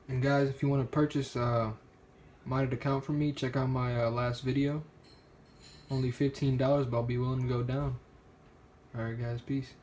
And guys, if you want to purchase modded account from me, check out my last video. Only $15, but I'll be willing to go down. Alright guys, peace.